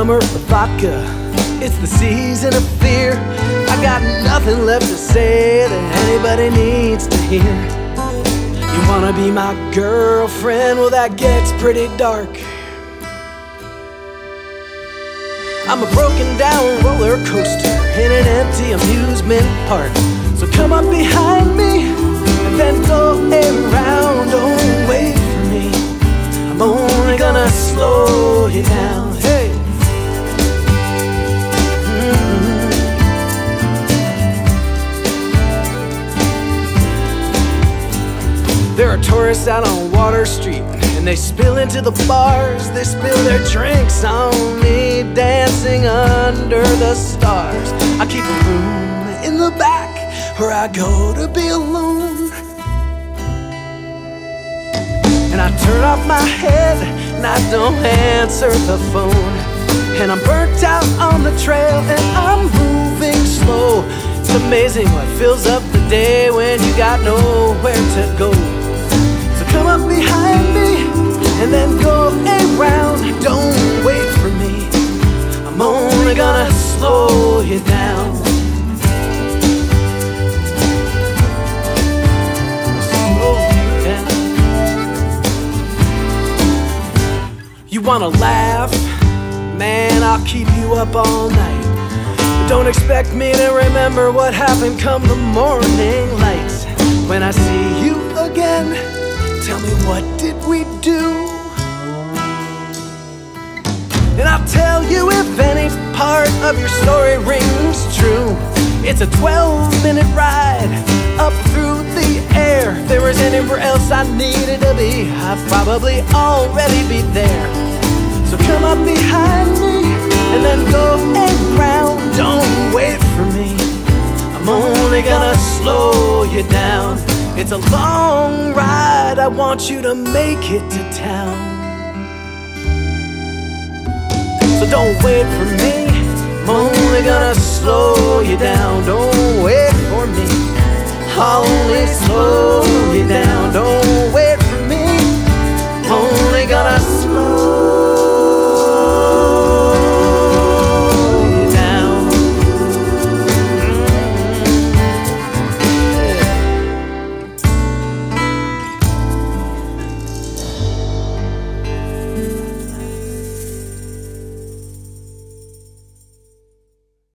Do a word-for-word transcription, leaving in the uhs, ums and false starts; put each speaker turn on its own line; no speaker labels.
summer of vodka, it's the season of fear. I got nothing left to say that anybody needs to hear. You wanna be my girlfriend? Well, that gets pretty dark. I'm a broken down roller coaster in an empty amusement park. So come up behind me and then go around. Don't wait for me, I'm only gonna slow you down. Hey. Mm-hmm. There are tourists out on Water Street, and they spill into the bars. They spill their drinks on me, dancing under the stars. I keep a room in the back where I go to be alone. And I turn off my head and I don't answer the phone. And I'm burnt out on the trail and I'm moving slow. It's amazing what fills up the day when you got nowhere to go. So come up behind me and then go around. Don't wait for me, I'm only gonna slow you down. Slow you down. You wanna laugh? Man, I'll keep you up all night. But don't expect me to remember what happened come the morning light. When I see you again, tell me, what did we do? And I'll tell you if any part of your story rings true. It's a twelve minute ride up through the air. If there was anywhere else I needed to be, I'd probably already be there. So come up behind me and then go around. Don't wait for me, I'm only gonna slow you down. It's a long ride, I want you to make it to town. So don't wait for me, I'm only gonna slow you down. Don't wait for me, I'll only slow